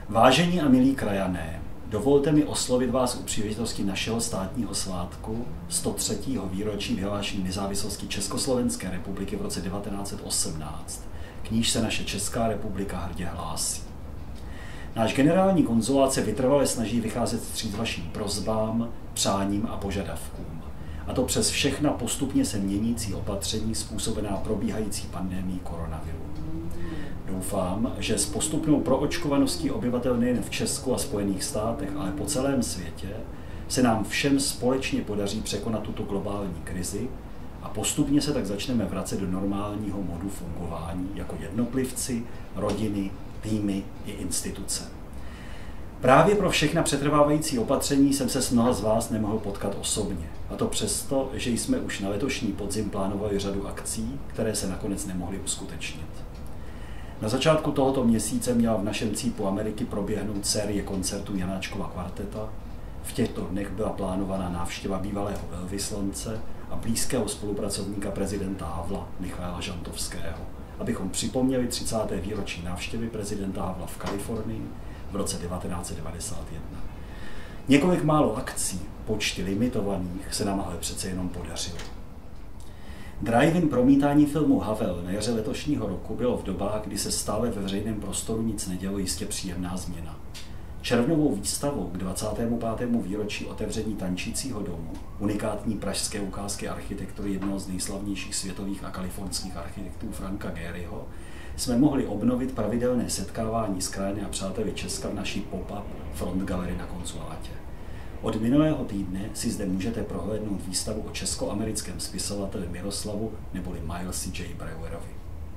Vážení a milí krajané, dovolte mi oslovit vás u příležitosti našeho státního svátku 103. výročí vyhlášení nezávislosti Československé republiky v roce 1918, k níž se naše Česká republika hrdě hlásí. Náš generální konzulát se vytrvale snaží vycházet vstříc vašim prosbám, přáním a požadavkům, a to přes všechna postupně se měnící opatření způsobená probíhající pandemií koronaviru. Doufám, že s postupnou proočkovaností obyvatel nejen v Česku a Spojených státech, ale po celém světě se nám všem společně podaří překonat tuto globální krizi a postupně se tak začneme vracet do normálního modu fungování jako jednotlivci, rodiny, týmy i instituce. Právě pro všechna přetrvávající opatření jsem se s mnoha z vás nemohl potkat osobně, a to přesto, že jsme už na letošní podzim plánovali řadu akcí, které se nakonec nemohly uskutečnit. Na začátku tohoto měsíce měla v našem cípu Ameriky proběhnout série koncertů Janáčkova kvarteta. V těchto dnech byla plánovaná návštěva bývalého velvyslance a blízkého spolupracovníka prezidenta Havla Michaela Žantovského, abychom připomněli 30. výročí návštěvy prezidenta Havla v Kalifornii v roce 1991. Několik málo akcí, počty limitovaných, se nám ale přece jenom podařilo. Drive-in promítání filmu Havel na jaře letošního roku bylo v dobách, kdy se stále ve veřejném prostoru nic nedělo, jistě příjemná změna. Červnovou výstavou k 25. výročí otevření Tančícího domu, unikátní pražské ukázky architektury jednoho z nejslavnějších světových a kalifornských architektů Franka Gehryho, jsme mohli obnovit pravidelné setkávání s krajany a přáteli Česka v naší pop-up front galerii na konzulátě. Od minulého týdne si zde můžete prohlédnout výstavu o česko-americkém spisovateli Jaroslavu neboli Milesi J. Brewerovi.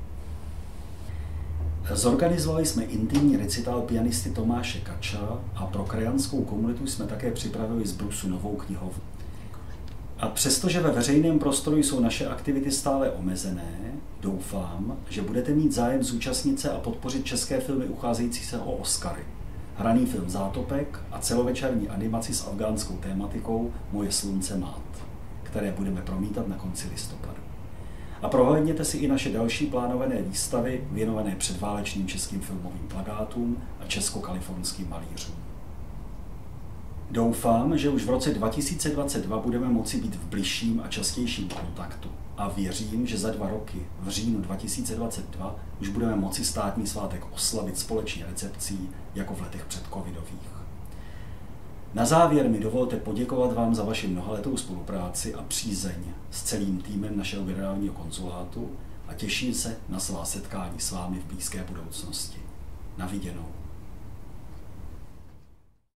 Zorganizovali jsme intimní recitál pianisty Tomáše Kača a pro krajanskou komunitu jsme také připravili z brusu novou knihovnu. A přestože ve veřejném prostoru jsou naše aktivity stále omezené, doufám, že budete mít zájem zúčastnit se a podpořit české filmy ucházející se o Oscary. Hraný film Zátopek a celovečerní animaci s afgánskou tématikou Moje slunce mát, které budeme promítat na konci listopadu. A prohlédněte si i naše další plánované výstavy věnované předválečným českým filmovým plakátům a česko-kalifornským malířům. Doufám, že už v roce 2022 budeme moci být v bližším a častějším kontaktu a věřím, že za 2 roky, v říjnu 2022, už budeme moci státní svátek oslavit společně recepcí jako v letech předcovidových. Na závěr mi dovolte poděkovat vám za vaši mnohaletou spolupráci a přízeň s celým týmem našeho generálního konzulátu a těším se na svá setkání s vámi v blízké budoucnosti. Na viděnou.